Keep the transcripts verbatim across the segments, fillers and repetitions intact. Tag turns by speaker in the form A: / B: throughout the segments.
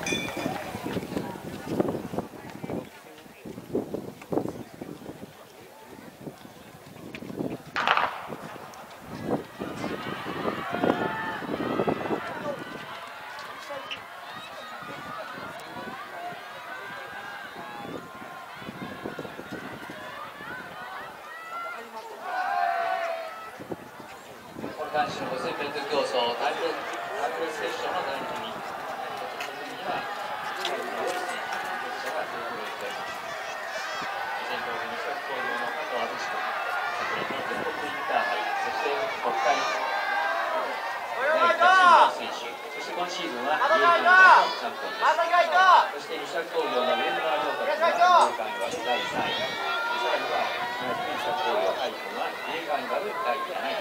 A: 男子のごせんメートル競争タイムレースセッションの第二組、その時には列車が出ています。先頭に西脇工業の加藤敦史君、昨年の全国インターハイ、そして国体第いちの選手、そして今シーズンはイエーカンガのチャンピオンです。そして西脇工業の上村亮太君はイエーカンガルだいさんい、さらには同じく西脇工業海君はイエーカンガルだいなない。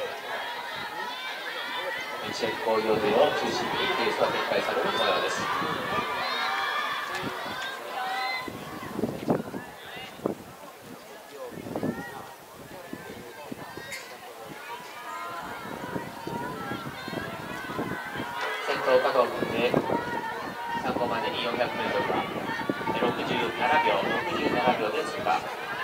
A: 西脇工業勢を中心にレースは展開される模様です。先頭加藤君で参考までに よんひゃくメートル はろくじゅうななびょうろくじゅうななびょうで通過。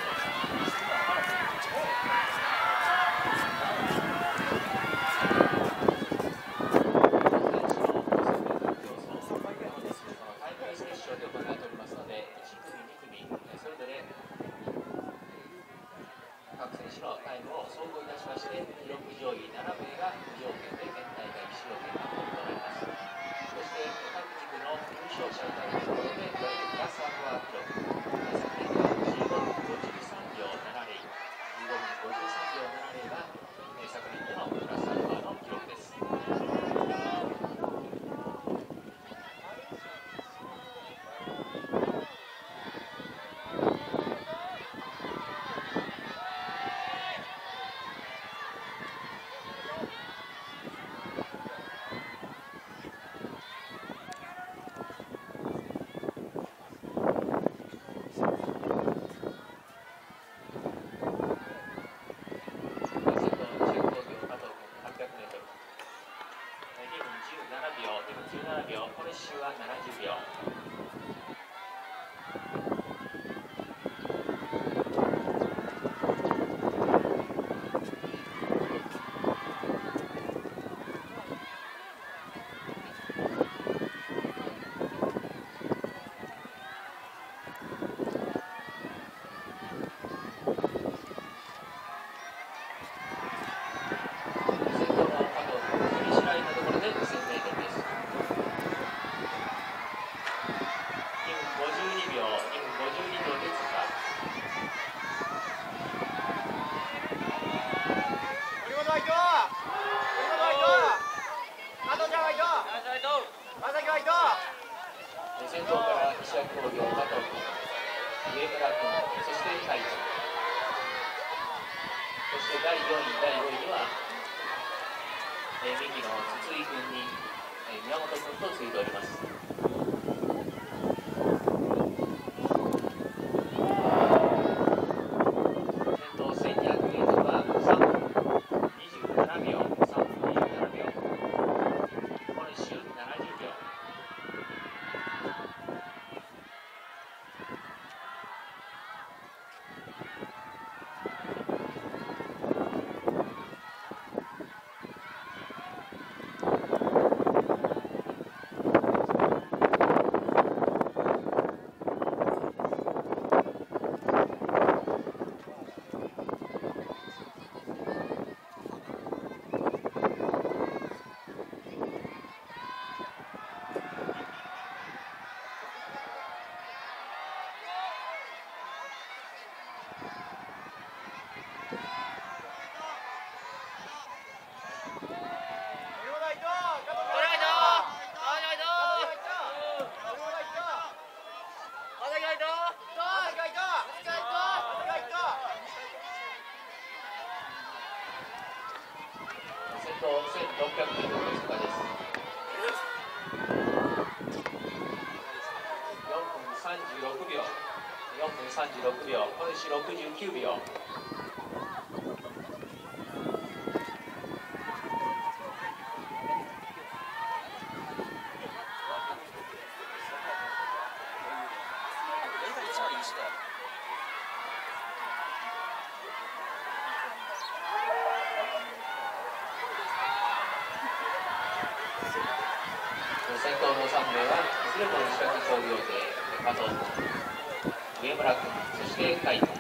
A: 先頭から西脇工業、加藤君、上村君、そして海君、そしてだいよんい、だいごいには、えー、右の筒井君に、えー、宮本君とついております。先頭せんにひゃくメートルはさんぷんにじゅうななびょう、さんぷんにじゅうななびょう、本州ななじゅうびょう。せんろっぴゃくメートルの通過です。よんぷんさんじゅうろくびょう、よんぷんさんじゅうろくびょう、本州ろくじゅうきゅうびょう。 先頭のさん名はいずれも石垣工業勢加藤君、上村君、そして海君、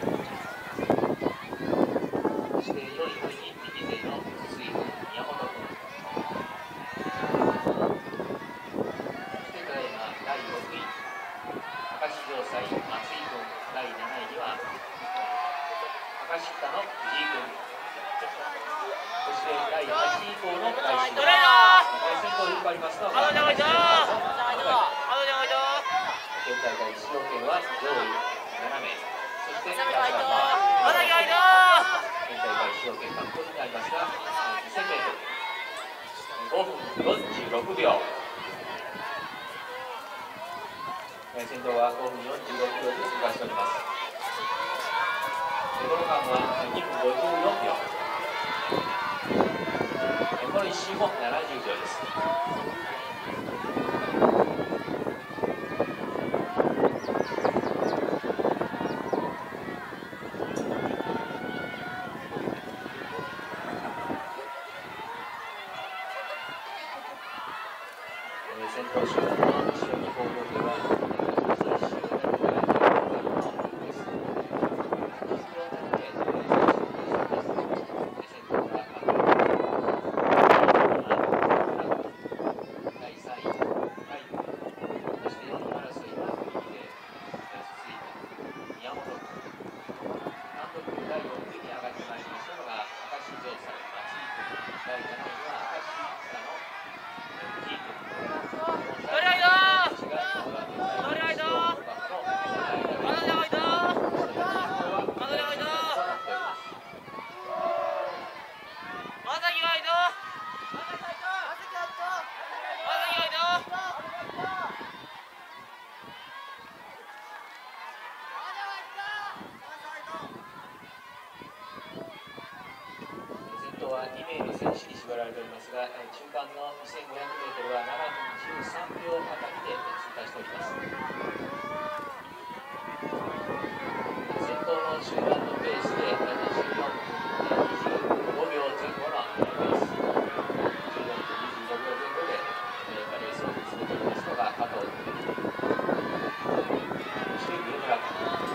A: そしてよんいに右勢の筒井君、宮本君、そしてただいまだいろくい明石城西松井君、だいなないには明石北の藤井君、そしてだいはちい以降の開始です。先頭を引っ張りますのが現在第一条件は上位なな名、そして皆さんは現在第一条件がここにありますがにせんメートルごふんよんじゅうろくびょう、先頭はごふんよんじゅうろくびょうで通過しております。この間はにふんごじゅうよんびょう、このいっ周もななじゅうびょうです。先頭集団の石垣工業勢はに名の選手に縛られておりますが、中間のにせんごひゃくメートルはななふんじゅうさんびょうあたりで通過しております。先頭の集団のペースでにじゅうよんふんにじゅうごびょうぜん後のペース、じゅうよんふんにじゅうごびょうぜん後でレースを進めておりますのが加藤君、そして上村君。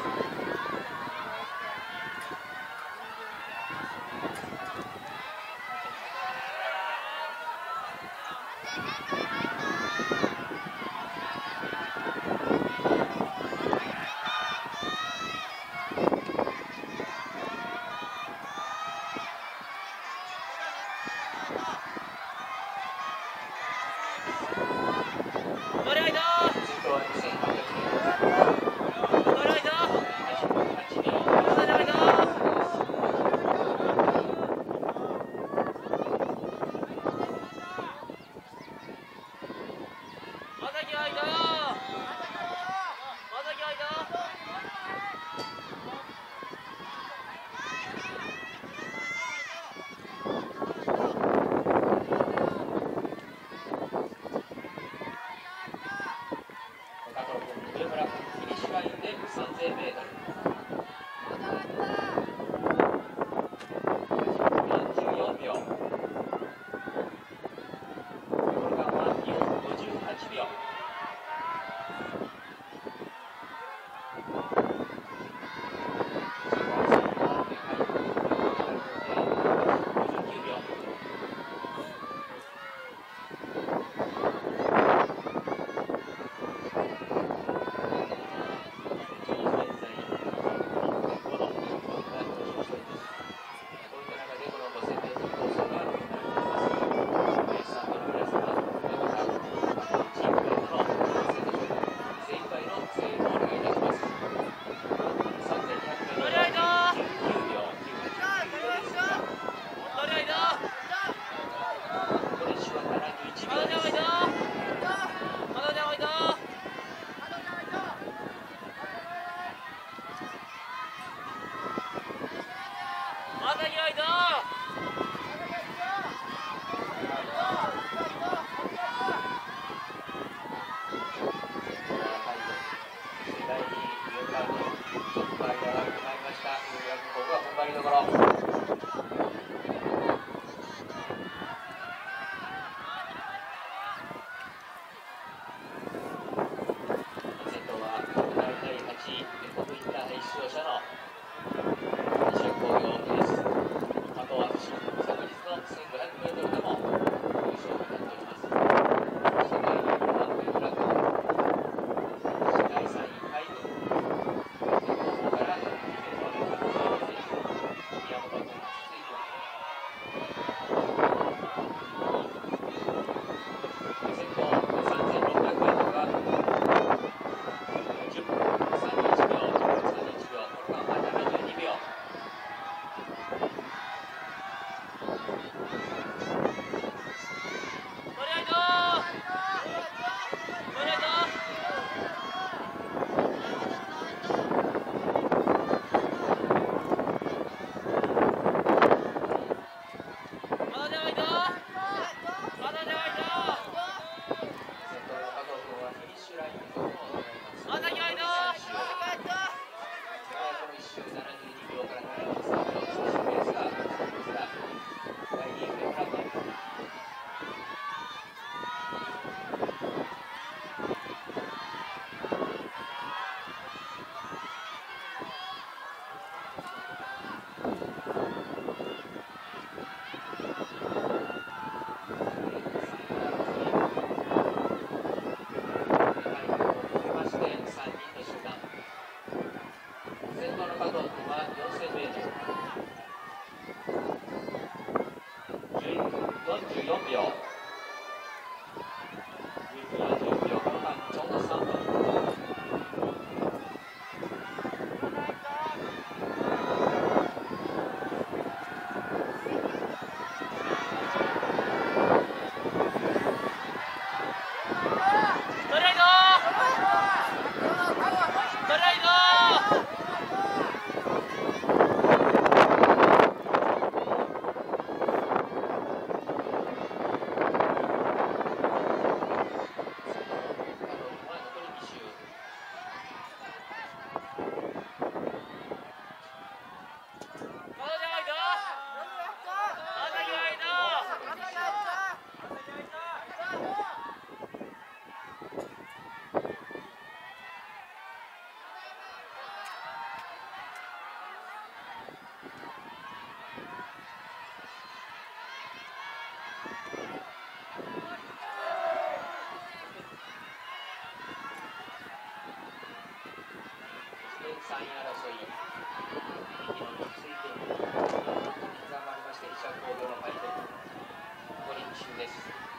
A: さんい争い、息の落ち着いて刻まれまして、西脇工業のファイト、残りいっ周です。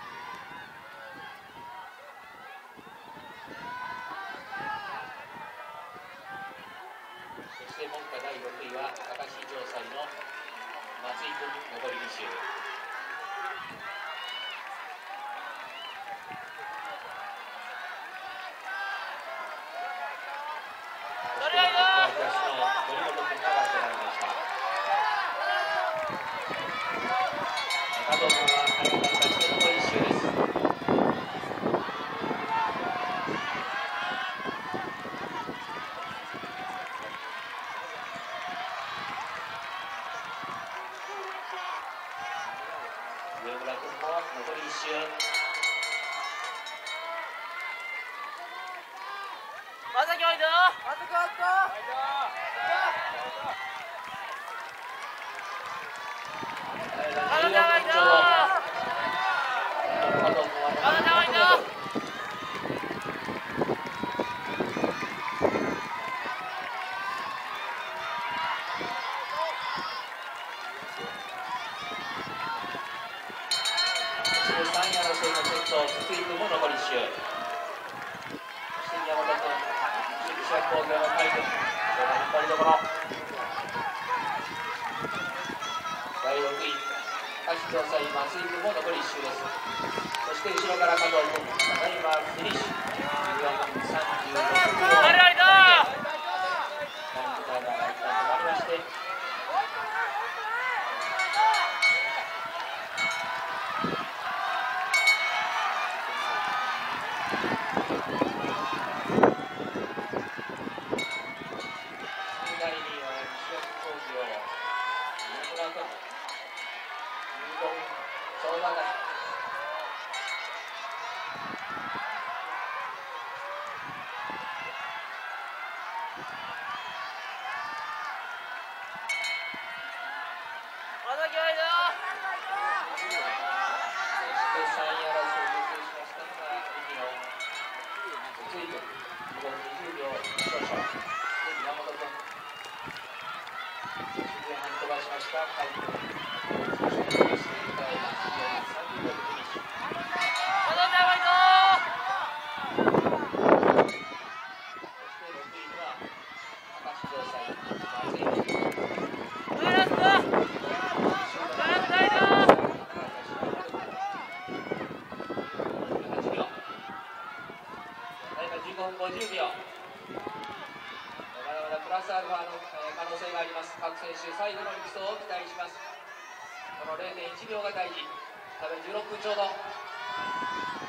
A: そして目下だいろくいは明石城西の松井君、残りに周。そして東の森本君が出せられました。加藤君は早くなりまして残りいっ周です。上村君も残りいっ周。
B: まさきおいでよ。まさきおいでよ。まさきおいでよ。まさきおいでよ。
A: さんい争いの先頭、筒井君も残りいっ周。そして宮本君、西脇工業のファイト、ここが引っ張りどころ。だいろくい、明石城西、松井君も残りいっ周です。そして後ろから加藤君、ただいまフィニッシュ、じゅうよんふんさんじゅうろくびょう。ラインタイマーが一旦止まりまして、
B: まさきおいでよ。
A: そしてさんい争いを優勝しましたのが右の筒井君、にふんにじゅうびょう少々。で宮本君、前半飛ばしました、海君、そしてそしてただいまじゅうよんふんさんじゅうびょうでフィニッシュ。
B: まさきおいでよ。
A: そしてろくいには明石城西、松井君。
B: 上田君。
A: じゅうごふんごじゅうびょう。まだまだプラスアルファの可能性があります。各選手、最後の力走を期待します。この れいてんいちびょうが大事。多分じゅうろっぷんちょうど。